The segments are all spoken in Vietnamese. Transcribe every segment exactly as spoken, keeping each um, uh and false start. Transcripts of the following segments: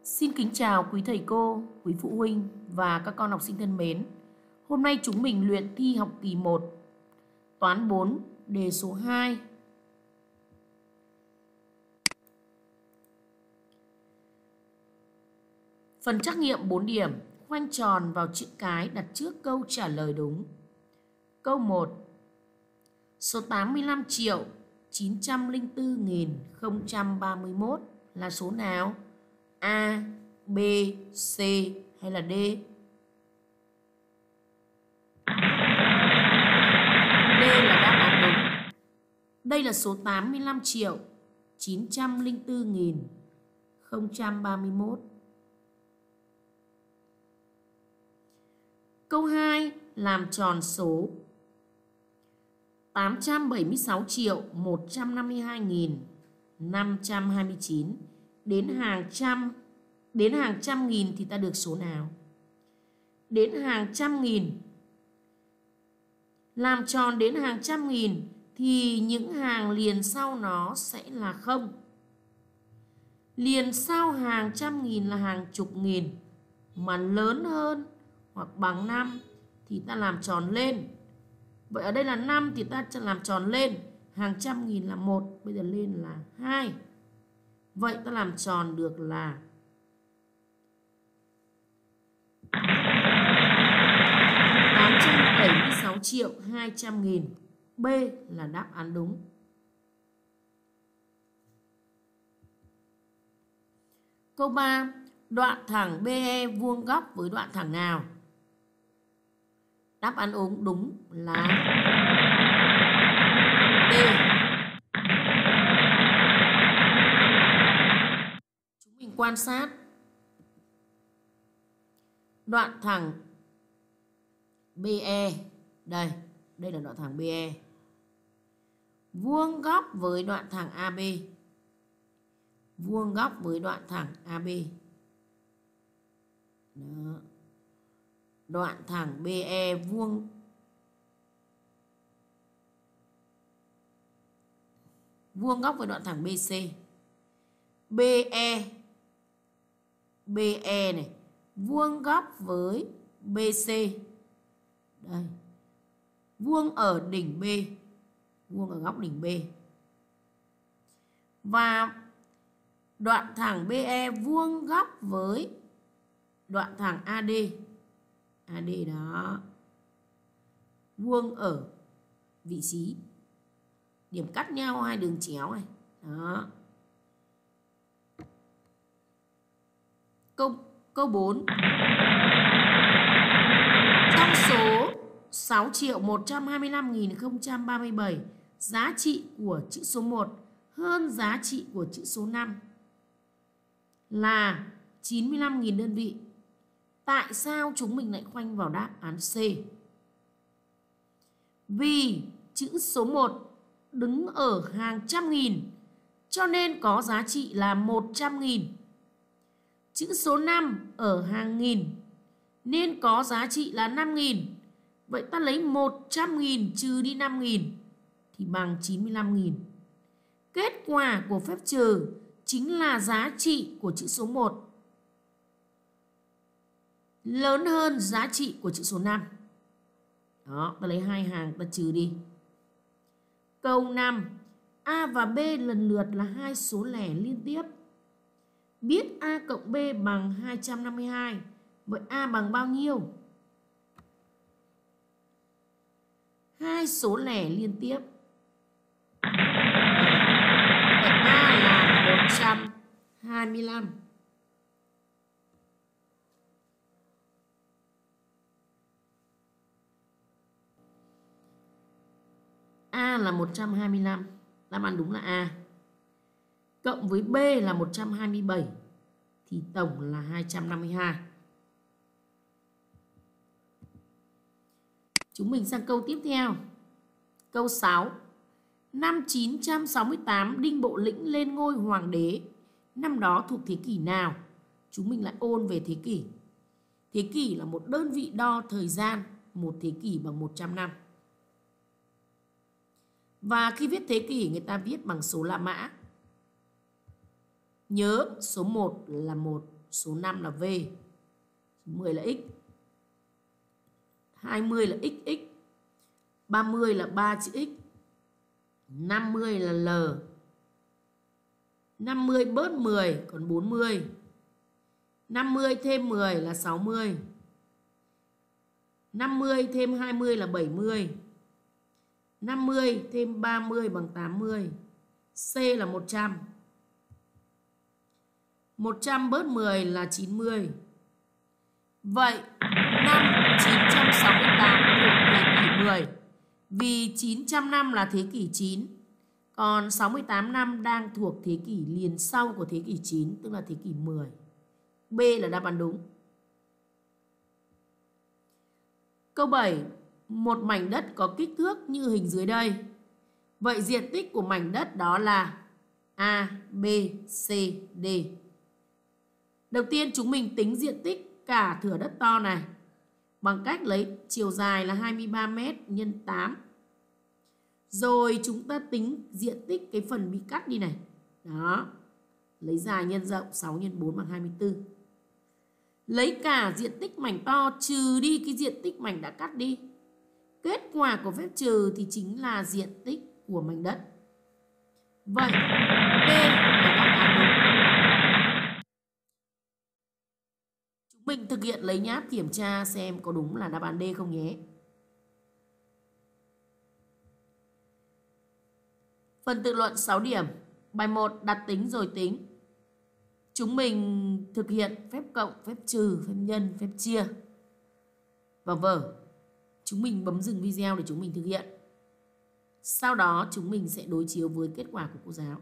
Xin kính chào quý thầy cô, quý phụ huynh và các con học sinh thân mến. Hôm nay chúng mình luyện thi học kỳ một, toán bốn, đề số hai. Phần trắc nghiệm bốn điểm, khoanh tròn vào chữ cái đặt trước câu trả lời đúng. Câu một. Số tám mươi lăm triệu chín trăm lẻ bốn nghìn không trăm ba mươi mốt là số nào? A, B, C hay là D? D là đáp án đúng. Đây là số tám mươi lăm triệu chín trăm lẻ bốn nghìn không trăm ba mươi mốt. Câu hai, làm tròn số tám trăm bảy mươi sáu triệu một trăm năm mươi hai nghìn năm trăm hai mươi chín đến hàng trăm đến hàng trăm nghìn thì ta được số nào? Đến hàng trăm nghìn, làm tròn đến hàng trăm nghìn thì những hàng liền sau nó sẽ là không. Liền sau hàng trăm nghìn là hàng chục nghìn, mà lớn hơn hoặc bằng năm thì ta làm tròn lên. Vậy ở đây là năm thì ta làm tròn lên, hàng trăm nghìn là một, bây giờ lên là hai. Vậy ta làm tròn được là tám trăm bảy mươi sáu triệu hai trăm nghìn. B là đáp án đúng. Câu ba. Đoạn thẳng bê e vuông góc với đoạn thẳng nào? Đáp án đúng là D. Chúng mình quan sát đoạn thẳng bê e. Đây, đây là đoạn thẳng bê e. Vuông góc với đoạn thẳng a bê. Vuông góc với đoạn thẳng a bê. Đó. Đoạn thẳng bê e vuông vuông góc với đoạn thẳng bê xê. bê e bê e này vuông góc với bê xê. Đây. Vuông ở đỉnh B, vuông ở góc đỉnh B. Và đoạn thẳng bê e vuông góc với đoạn thẳng a đê. a đê đó. Vuông ở vị trí điểm cắt nhau hai đường chéo này. Đó. Câu câu bốn. Trong số sáu triệu một trăm hai mươi lăm nghìn không trăm ba mươi bảy, giá trị của chữ số một hơn giá trị của chữ số năm là chín mươi lăm nghìn đơn vị. Tại sao chúng mình lại khoanh vào đáp án C? Vì chữ số một đứng ở hàng trăm nghìn cho nên có giá trị là một trăm nghìn. Chữ số năm ở hàng nghìn nên có giá trị là năm nghìn. Vậy ta lấy một trăm nghìn trừ đi năm nghìn thì bằng chín mươi lăm nghìn. Kết quả của phép trừ chính là giá trị của chữ số một lớn hơn giá trị của chữ số năm. Đó, ta lấy hai hàng ta trừ đi. Câu năm. A và B lần lượt là hai số lẻ liên tiếp. Biết A cộng B bằng hai trăm năm mươi hai. Vậy A bằng bao nhiêu? Hai số lẻ liên tiếp. Vậy A là một trăm hai mươi lăm. A là một trăm hai mươi lăm. Đáp án đúng là A. Cộng với B là một trăm hai mươi bảy thì tổng là hai trăm năm mươi hai. Chúng mình sang câu tiếp theo. Câu sáu. Năm chín trăm sáu mươi tám Đinh Bộ Lĩnh lên ngôi hoàng đế. Năm đó thuộc thế kỷ nào? Chúng mình lại ôn về thế kỷ. Thế kỷ là một đơn vị đo thời gian. Một thế kỷ bằng một trăm năm. Và khi viết thế kỷ người ta viết bằng số La Mã. Nhớ số một là một, số năm là V, mười là X, hai mươi là ích ích, ba mươi là ba chữ X, năm mươi là L, năm mươi bớt mười còn bốn mươi, năm mươi thêm mười là sáu mươi, năm mươi thêm hai mươi là bảy mươi, năm mươi thêm ba mươi bằng tám mươi, C là một trăm. một trăm bớt mười là chín mươi. Vậy năm chín trăm sáu mươi tám thuộc thế kỷ mười, vì chín trăm năm là thế kỷ chín, còn sáu mươi tám năm đang thuộc thế kỷ liền sau của thế kỷ chín, tức là thế kỷ mười. B là đáp án đúng. Câu bảy. Một mảnh đất có kích thước như hình dưới đây. Vậy diện tích của mảnh đất đó là A, B, C, D. Đầu tiên chúng mình tính diện tích cả thửa đất to này bằng cách lấy chiều dài là hai mươi ba mét nhân tám. Rồi chúng ta tính diện tích cái phần bị cắt đi này. Đó. Lấy dài nhân rộng sáu nhân bốn bằng hai mươi tư. Lấy cả diện tích mảnh to trừ đi cái diện tích mảnh đã cắt đi. Kết quả của phép trừ thì chính là diện tích của mảnh đất. Vậy D là đáp án đúng. Chúng mình thực hiện lấy nháp kiểm tra xem có đúng là đáp án D không nhé. Phần tự luận sáu điểm. Bài một đặt tính rồi tính. Chúng mình thực hiện phép cộng, phép trừ, phép nhân, phép chia vào vở. Chúng mình bấm dừng video để chúng mình thực hiện. Sau đó chúng mình sẽ đối chiếu với kết quả của cô giáo.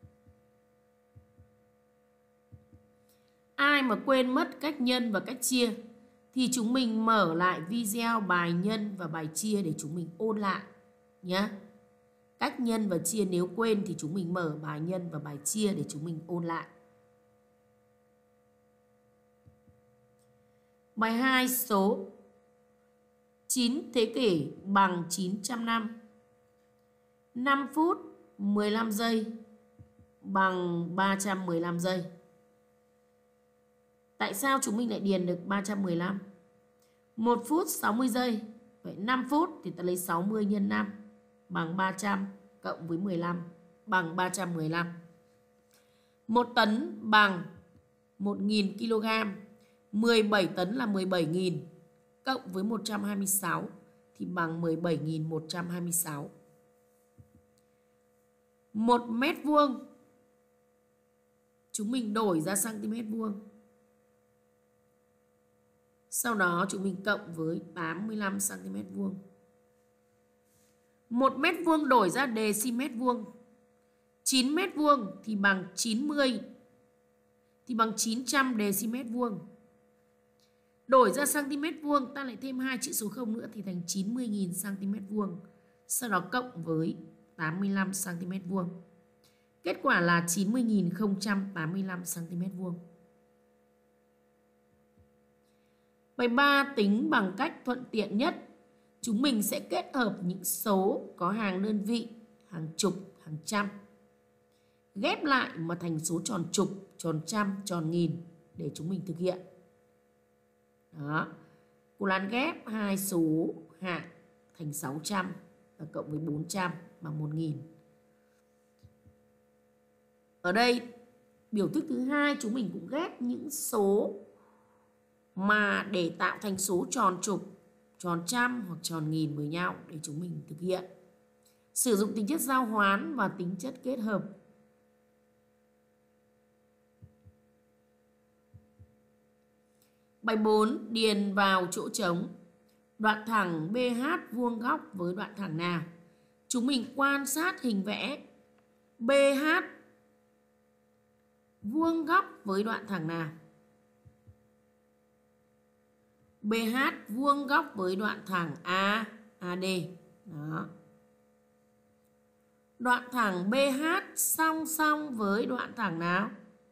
Ai mà quên mất cách nhân và cách chia thì chúng mình mở lại video bài nhân và bài chia để chúng mình ôn lại nhé. Cách nhân và chia nếu quên thì chúng mình mở bài nhân và bài chia để chúng mình ôn lại. Bài hai số chín thế kỷ bằng chín trăm năm. năm phút mười lăm giây bằng ba trăm mười lăm giây. Tại sao chúng mình lại điền được ba trăm mười lăm? một phút sáu mươi giây. Vậy năm phút thì ta lấy sáu mươi nhân năm bằng ba trăm cộng với mười lăm bằng ba trăm mười lăm. một tấn bằng một nghìn ki lô gam. mười bảy tấn là mười bảy nghìn cộng với một trăm hai mươi sáu thì bằng mười bảy nghìn một trăm hai mươi sáu. một mét vuông chúng mình đổi ra cm vuông. Sau đó chúng mình cộng với tám mươi lăm cm vuông. một mét vuông đổi ra dm vuông. chín mét vuông thì bằng chín mươi thì bằng chín trăm dm vuông. Đổi ra cm vuông ta lại thêm hai chữ số không nữa thì thành chín mươi nghìn cm vuông. Sau đó cộng với tám mươi lăm cm vuông. Kết quả là chín mươi nghìn không trăm tám mươi lăm cm vuông. Bài ba tính bằng cách thuận tiện nhất. Chúng mình sẽ kết hợp những số có hàng đơn vị, hàng chục, hàng trăm. Ghép lại mà thành số tròn chục, tròn trăm, tròn nghìn để chúng mình thực hiện. Đó. Cô Lan ghép hai số hạng thành sáu trăm và cộng với bốn trăm bằng một nghìn. Ở đây biểu thức thứ hai chúng mình cũng ghép những số mà để tạo thành số tròn chục, tròn trăm hoặc tròn nghìn với nhau để chúng mình thực hiện. Sử dụng tính chất giao hoán và tính chất kết hợp. Bài bốn điền vào chỗ trống. Đoạn thẳng bê hát vuông góc với đoạn thẳng nào? Chúng mình quan sát hình vẽ. bê hát vuông góc với đoạn thẳng nào? bê hát vuông góc với đoạn thẳng A, a đê. Đó. Đoạn thẳng bê hát song song với đoạn thẳng nào?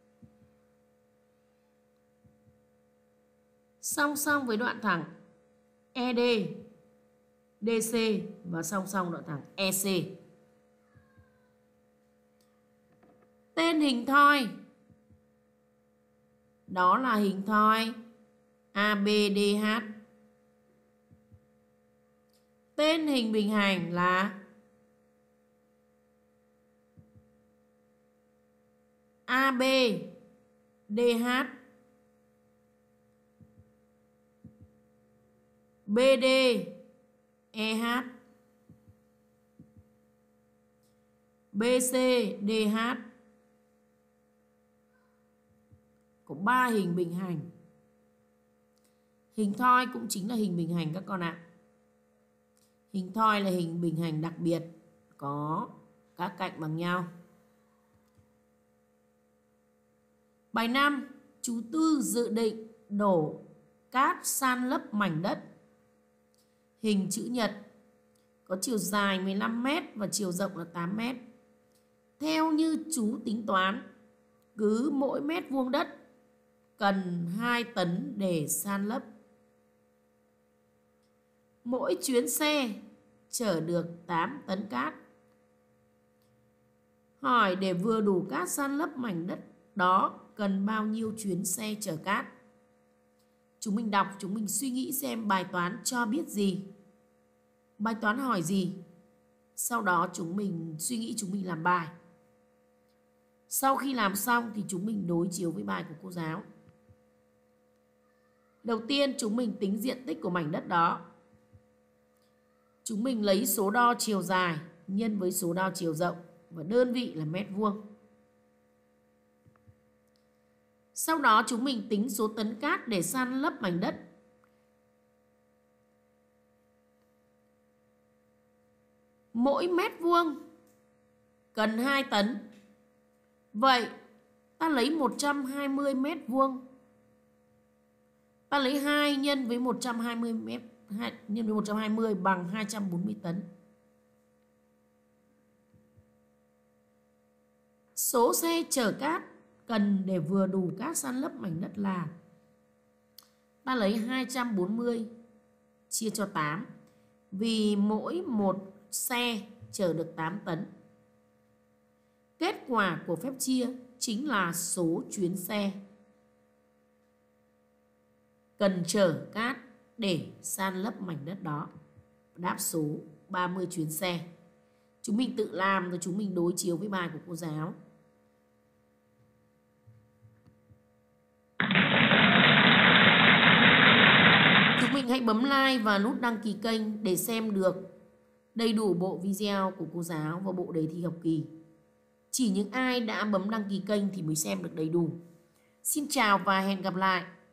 Song song với đoạn thẳng e đê, đê xê và song song đoạn thẳng e xê. Tên hình thoi Đó là hình thoi a bê đê hát. Tên hình bình hành là a bê đê hát, bê đê e hát, bê xê đê hát. Có ba hình bình hành. Hình thoi cũng chính là hình bình hành các con ạ. Hình thoi là hình bình hành đặc biệt, có các cạnh bằng nhau. Bài năm, chú Tư dự định đổ cát san lấp mảnh đất. Hình chữ nhật, có chiều dài mười lăm mét và chiều rộng là tám mét. Theo như chú tính toán, cứ mỗi mét vuông đất cần hai tấn để san lấp. Mỗi chuyến xe chở được tám tấn cát. Hỏi để vừa đủ cát san lấp mảnh đất đó cần bao nhiêu chuyến xe chở cát? Chúng mình đọc, chúng mình suy nghĩ xem bài toán cho biết gì. Bài toán hỏi gì? Sau đó chúng mình suy nghĩ, chúng mình làm bài. Sau khi làm xong thì chúng mình đối chiếu với bài của cô giáo. Đầu tiên chúng mình tính diện tích của mảnh đất đó. Chúng mình lấy số đo chiều dài nhân với số đo chiều rộng và đơn vị là mét vuông. Sau đó chúng mình tính số tấn cát để san lấp mảnh đất. Mỗi mét vuông cần hai tấn. Vậy ta lấy một trăm hai mươi mét vuông. Ta lấy hai nhân với một trăm hai mươi mét, nhân với một trăm hai mươi bằng hai trăm bốn mươi tấn. Số xe chở cát cần để vừa đủ cát san lấp mảnh đất là, ta lấy hai trăm bốn mươi chia cho tám, vì mỗi một xe chở được tám tấn. Kết quả của phép chia chính là số chuyến xe cần chở cát để san lấp mảnh đất đó. Đáp số ba mươi chuyến xe. Chúng mình tự làm rồi chúng mình đối chiếu với bài của cô giáo. Chúng mình hãy bấm like và nút đăng ký kênh để xem được đầy đủ bộ video của cô giáo và bộ đề thi học kỳ. Chỉ những ai đã bấm đăng ký kênh thì mới xem được đầy đủ. Xin chào và hẹn gặp lại.